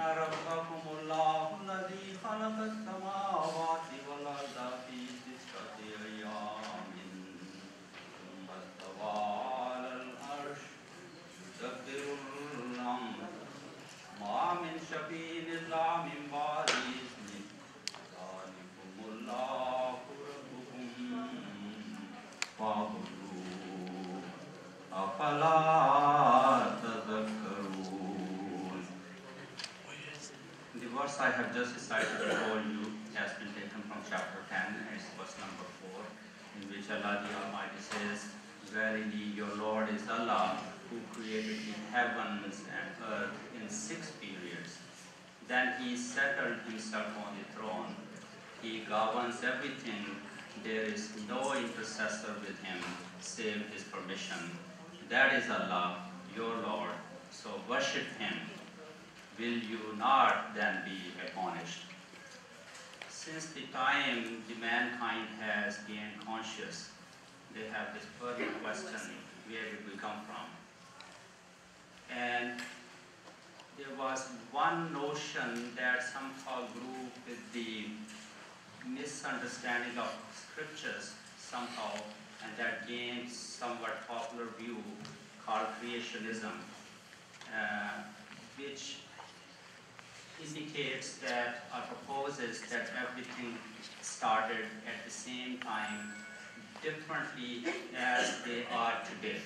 ربكم الله الذي خلق السماوات والأرض في 6 أيام ثم استوى على العرش يدبر الأمر ما من شفيع إلا من بعد إذنه ذلكم الله ربكم فاعبدوه أفلا تذكرون. The verse I have just recited before you has been taken from chapter 10, and it's verse number 4, in which Allah the Almighty says, "Verily your Lord is Allah, who created the heavens and earth in 6 periods. Then he settled himself on the throne. He governs everything. There is no intercessor with him, save his permission. That is Allah, your Lord, so worship him. Will you not then be admonished?" Since the time the mankind has gained conscious, they have this burning question, where did we come from? And there was one notion that somehow grew with the misunderstanding of scriptures somehow, and that gained somewhat popular view called creationism, which indicates that or proposes that everything started at the same time differently as they are today.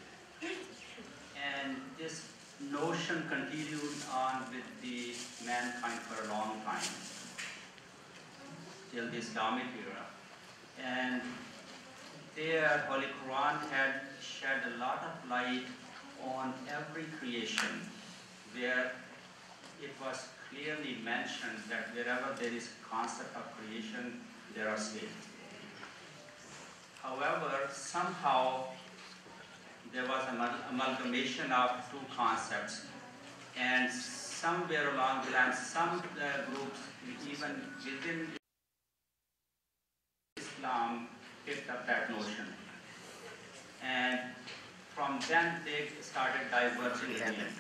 And this notion continued on with the mankind for a long time, till the Islamic era. And their Holy Quran had shed a lot of light on every creation, where it was clearly mentioned that wherever there is concept of creation, there are slaves. However, somehow there was an amalgamation of two concepts, and somewhere along the line, some groups, even within Islam, picked up that notion. And from then they started diverging again.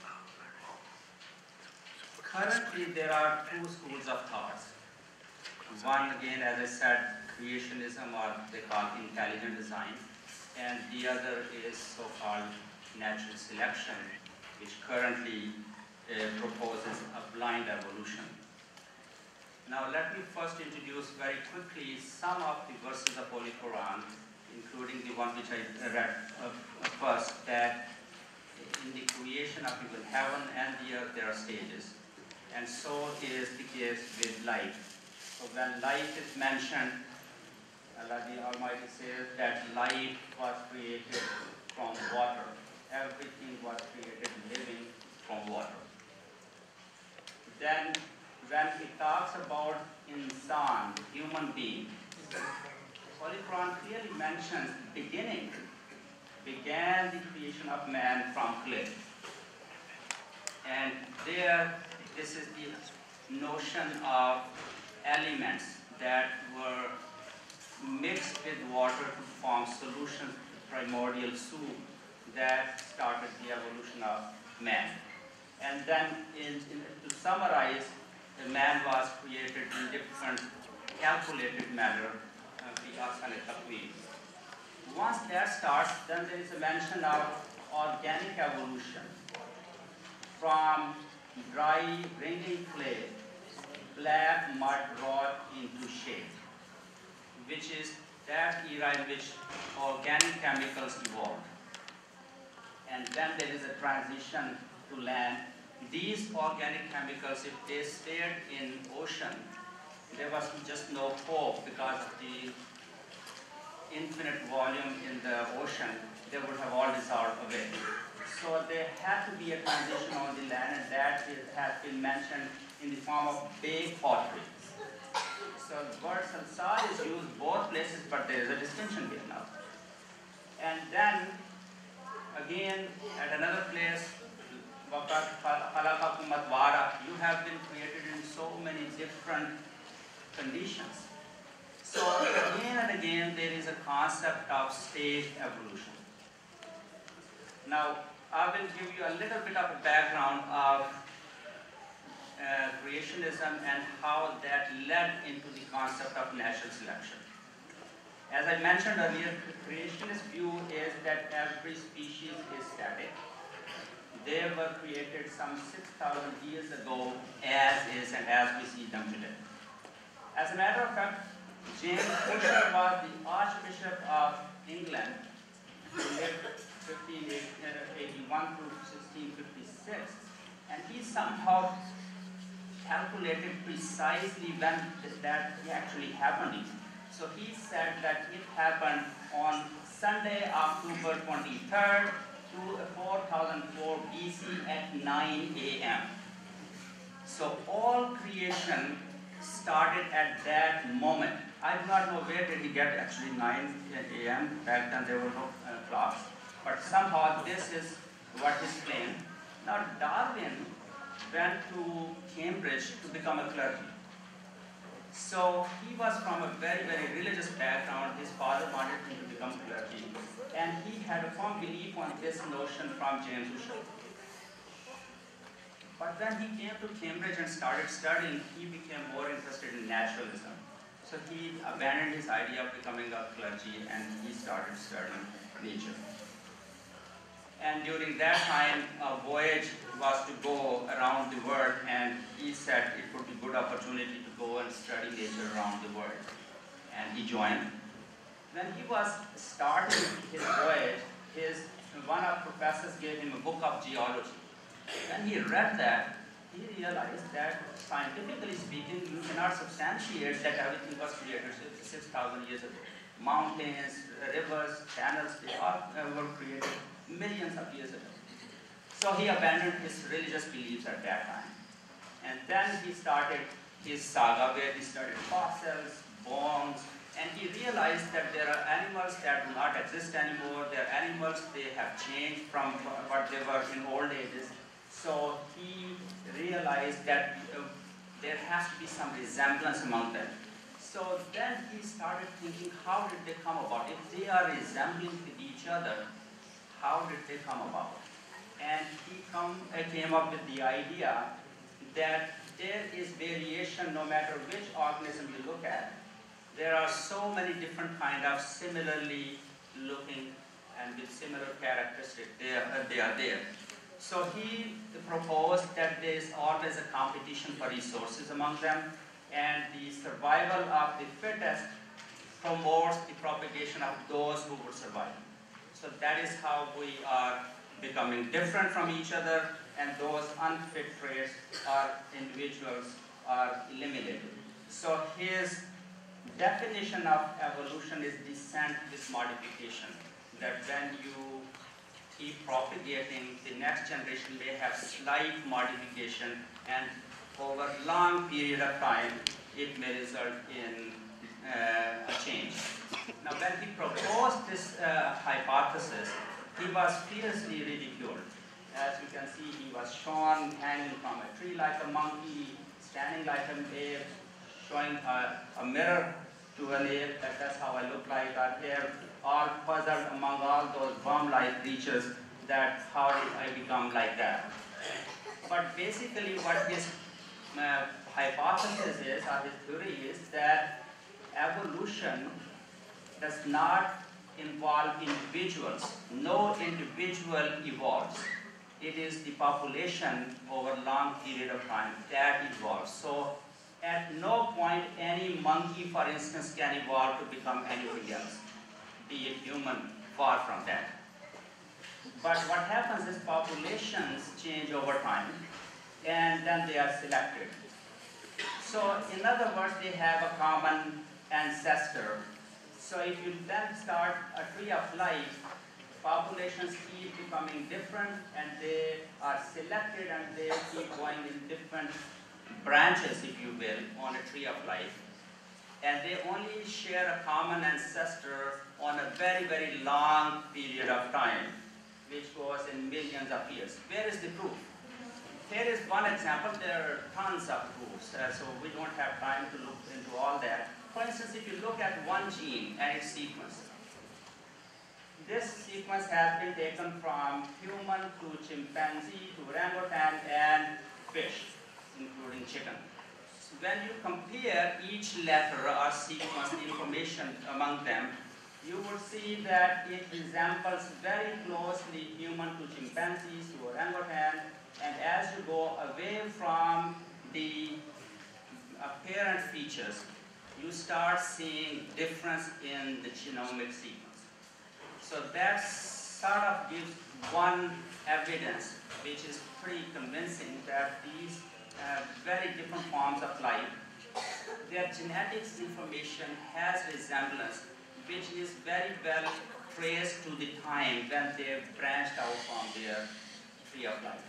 Currently, there are two schools of thought. One, again, as I said, creationism, or they call intelligent design, and the other is so-called natural selection, which currently proposes a blind evolution. Now, let me first introduce very quickly some of the verses of Holy Quran, including the one which I read first, that in the creation of even heaven and the earth, there are stages. And so is the case with life. So when life is mentioned, Allah the Almighty says that life was created from water. Everything was created living from water. Then when he talks about insan, human being, Holy Quran clearly mentions beginning. Began the creation of man from clay. And there, this is the notion of elements that were mixed with water to form solutions to primordial soup that started the evolution of man. And then, to summarize, the man was created in different calculated manner. Once that starts, then there is a mention of organic evolution from dry, wringing clay, black mud wrought into shape, which is that era in which organic chemicals evolved. And then there is a transition to land. These organic chemicals, if they stayed in ocean, there was just no hope because of the infinite volume in the ocean. They would have all dissolved away. So there had to be a transition on the land, and that has been mentioned in the form of baked pottery. So the word sansar is used both places, but there is a distinction here now. And then, again, at another place, you have been created in so many different conditions. So again and again, there is a concept of staged evolution. Now, I will give you a little bit of a background of creationism and how that led into the concept of natural selection. As I mentioned earlier, the creationist view is that every species is static. They were created some 6,000 years ago as is and as we see them today. As a matter of fact, James Ussher was the Archbishop of England who lived 1581 to 1656, and he somehow calculated precisely when that actually happened. So he said that it happened on Sunday, October 23rd to 4004 BC at 9 a.m. So all creation started at that moment. I do not know where did he get actually 9 a.m. Back then there were no clocks. But somehow this is what is claimed. Now Darwin went to Cambridge to become a clergy. So he was from a very, very religious background. His father wanted him to become clergy. And he had a firm belief on this notion from James Ussher. But when he came to Cambridge and started studying, he became more interested in naturalism. So he abandoned his idea of becoming a clergy and he started studying nature. And during that time, a voyage was to go around the world, and he said it would be a good opportunity to go and study nature around the world. And he joined. When he was starting his voyage, one of the professors gave him a book of geology. When he read that, he realized that scientifically speaking, you cannot substantiate that everything was created 6,000 years ago. Mountains, rivers, channels, they all were created millions of years ago. So he abandoned his religious beliefs at that time. And then he started his saga where he studied fossils, bones, and he realized that there are animals that do not exist anymore. There are animals, they have changed from what they were in old ages. So he realized that there has to be some resemblance among them. So then he started thinking, how did they come about? If they are resembling with each other, how did they come about? And he came up with the idea that there is variation no matter which organism you look at. There are so many different kind of similarly looking and with similar characteristics. They are there. So he proposed that there is always a competition for resources among them, and the survival of the fittest promotes the propagation of those who would survive. So that is how we are becoming different from each other, and those unfit traits or individuals are eliminated. So his definition of evolution is descent with modification, that when you keep propagating, the next generation may have slight modification, and over a long period of time, it may result in a change. Now, when he proposed this hypothesis, he was fiercely ridiculed. As you can see, he was shown hanging from a tree like a monkey, standing like an ape, showing a mirror to an ape, that's how I look like, our hair, all puzzled among all those worm-like creatures, that how did I become like that? But basically what his hypothesis is, or his theory is, that evolution does not involve individuals. No individual evolves. It is the population over a long period of time that evolves. So at no point any monkey, for instance, can evolve to become anything else, be it human, far from that. But what happens is populations change over time, and then they are selected. So in other words, they have a common ancestor. So if you then start a tree of life, populations keep becoming different, and they are selected, and they keep going in different branches, if you will, on a tree of life. And they only share a common ancestor on a very, very long period of time, which goes in millions of years. Where is the proof? Here is one example. There are tons of proofs, so we don't have time to look into all that. For instance, if you look at one gene and its sequence, this sequence has been taken from human to chimpanzee to orangutan and fish. including chicken. So when you compare each letter or sequence, the information among them, you would see that it resembles very closely human to chimpanzees to orangutan, and as you go away from the apparent features, you start seeing difference in the genomic sequence. So that sort of gives one evidence which is pretty convincing that these very different forms of life, their genetics information has resemblance which is very well traced to the time when they branched out from their tree of life.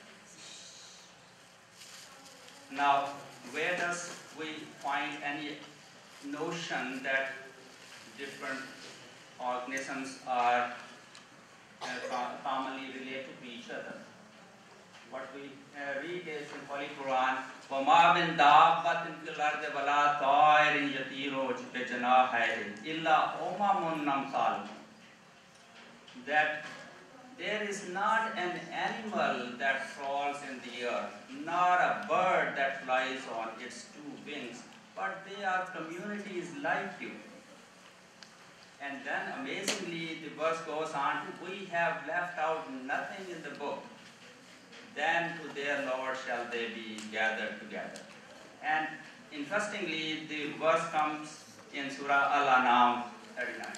Now, where does we find any notion that different organisms are commonly related to each other? What we read is in Holy Quran, وَمَا مِن دَابَّةٍ فِي الْأَرْضِ وَلَا طَائِرٍ يَطِيرُ بِجَنَاحَيْهِ إِلَّا أُمَمٌ أَمْثَالُكُمْ. That there is not an animal that crawls in the earth, nor a bird that flies on its two wings, but they are communities like you. And then amazingly the verse goes on, we have left out nothing in the book. Then to their Lord shall they be gathered together. And interestingly, the verse comes in Surah Al-An'am 39.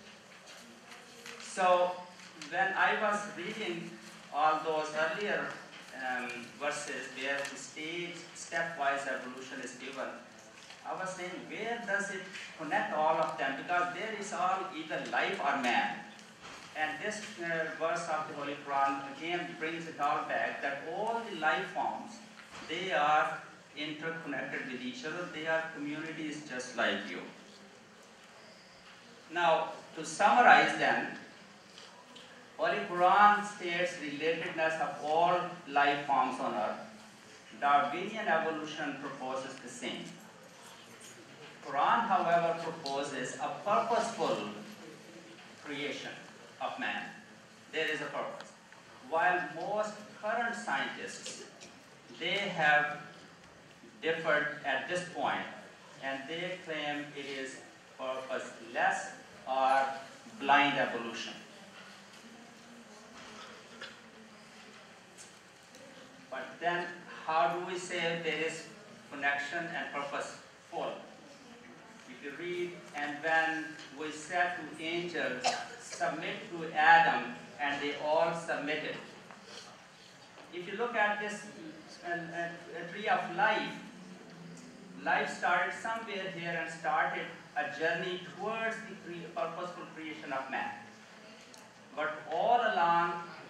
So when I was reading all those earlier verses where the stepwise evolution is given, I was saying, where does it connect all of them? Because there is all either life or man. And this verse of the Holy Quran again brings it all back, that all the life forms, they are interconnected with each other. They are communities just like you. Now, to summarize then, Holy Quran states relatedness of all life forms on earth. Darwinian evolution proposes the same. Quran, however, proposes a purposeful creation of man. There is a purpose. While most current scientists, they have differed at this point, and they claim it is purposeless or blind evolution. But then, how do we say there is connection and purposeful? If you read, and when we said to angels, submit to Adam, and they all submitted. If you look at this tree of life, life started somewhere here and started a journey towards the purposeful creation of man. But all along,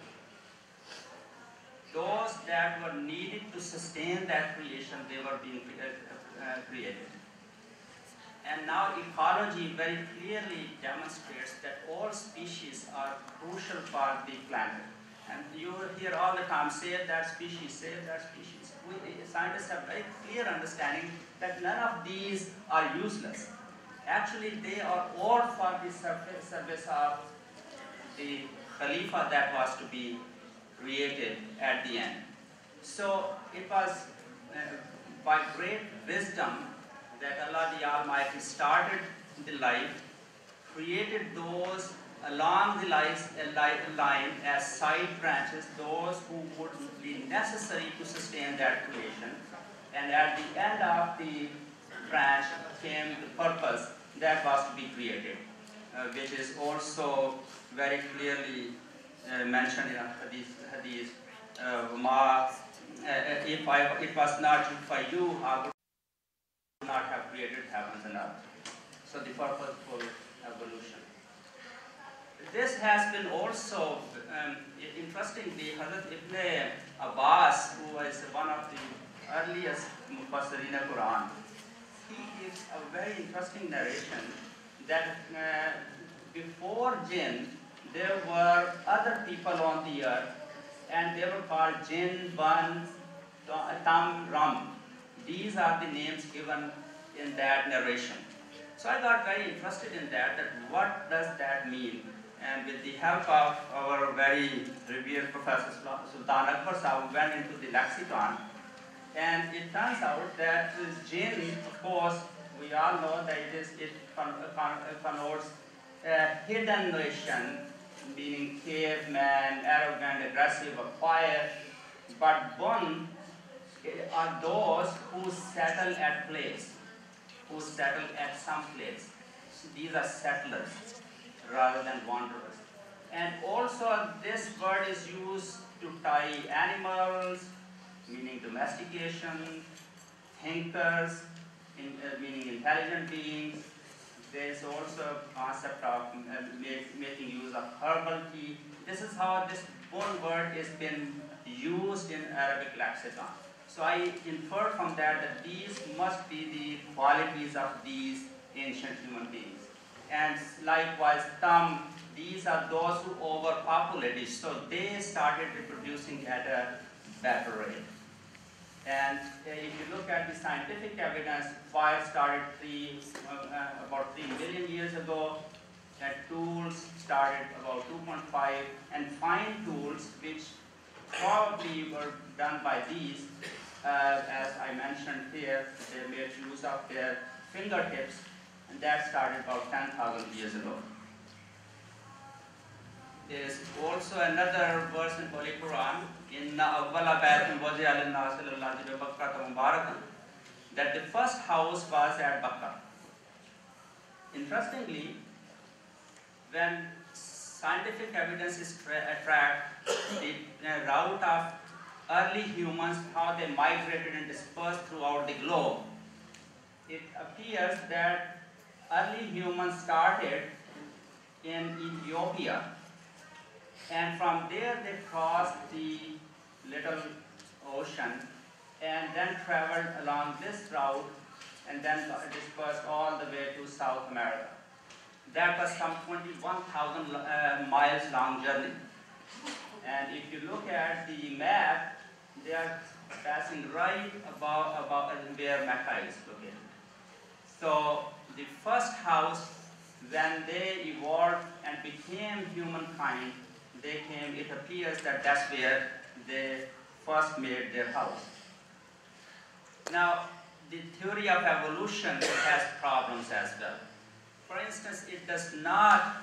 those that were needed to sustain that creation, they were being created. And now ecology very clearly demonstrates that all species are crucial for the planet. And you hear all the time, save that species, save that species. Scientists have very clear understanding that none of these are useless. Actually, they are all for the service of the Khalifa that was to be created at the end. So it was by great wisdom that Allah the Almighty started the life, created those along the line as side branches, those who would be necessary to sustain that creation. And at the end of the branch came the purpose that was to be created, which is also very clearly mentioned in hadith. If it was not for you, I would not have created heavens and earth. So the purposeful evolution. This has been also, interestingly, Hazrat Ibn Abbas, who is one of the earliest Mufassirin Quran, he gives a very interesting narration that before jinn, there were other people on the earth, and they were called Jinn, Ban, Tam, Ram. These are the names given in that narration. So I got very interested in that what does that mean? And with the help of our very revered Professor Sultan Akbar Sahib, we went into the lexicon, And it turns out that this gene, of course, we all know that it connotes hidden nation, meaning caveman, arrogant, aggressive, or quiet. But Bun are those who settle at place, who settle at some place. So these are settlers rather than wanderers. And also this word is used to tie animals, meaning domestication, thinkers, meaning intelligent beings. There is also a concept of making use of herbal tea. This is how this Bun word has been used in Arabic lexicon. So I inferred from that these must be the qualities of these ancient human beings. And likewise, these are those who overpopulated, so they started reproducing at a better rate. And if you look at the scientific evidence, fire started about 3 million years ago, and tools started about 2.5, and fine tools, which probably were done by these, as I mentioned here, they made use of their fingertips, and that started about 10,000 years ago. There is also another verse in Holy Quran, that the first house was at Bakkah. Interestingly, when scientific evidence is tracked, the route of early humans, how they migrated and dispersed throughout the globe, it appears that early humans started in Ethiopia, and from there they crossed the Little Ocean and then traveled along this route and then dispersed all the way to South America. That was some 21,000 miles long journey. And if you look at the map, they are passing right above where Mecca is located. So the first house, when they evolved and became humankind, it appears that that's where they first made their house. Now, the theory of evolution has problems as well. For instance, it does not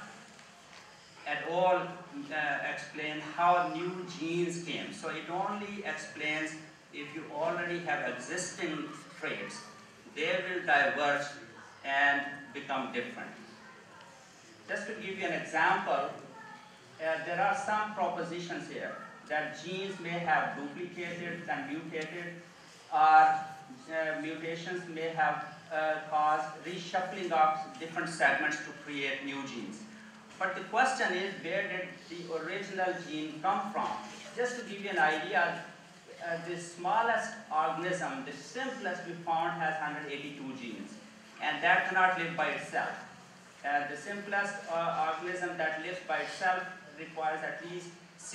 at all explain how new genes came. So it only explains if you already have existing traits, they will diverge and become different. Just to give you an example, there are some propositions here that genes may have duplicated and mutated, or mutations may have caused reshuffling of different segments to create new genes. But the question is, where did the original gene come from? Just to give you an idea, the smallest organism, the simplest we found, has 182 genes, and that cannot live by itself. The simplest organism that lives by itself requires at least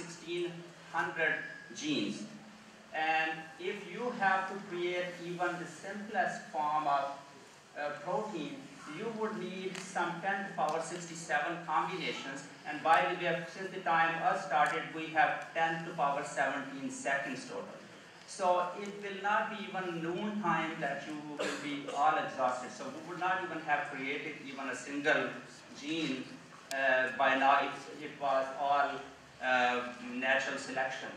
1,600 genes. And if you have to create even the simplest form of protein, you would need some 10 to the power 67 combinations. And by the way, since the time us started, we have 10 to the power 17 seconds total. So it will not be even noon time that you will be all exhausted. So we would not even have created even a single gene by now if it was all natural selection.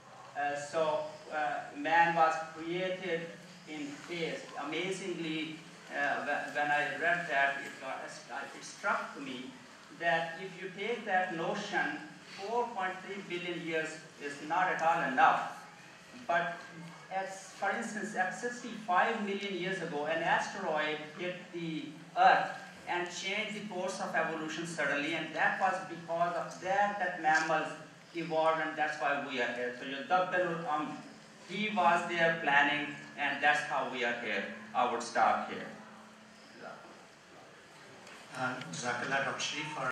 So man was created in haste. Amazingly, when I read that, it struck me that if you take that notion, 4.3 billion years is not at all enough. But for instance, at 65 million years ago, an asteroid hit the Earth and changed the course of evolution suddenly, and that was because of that mammals evolved, and that's why we are here. So he was there planning, and that's how we are here. I would stop here. Jazakallah, Dr. Sharif, for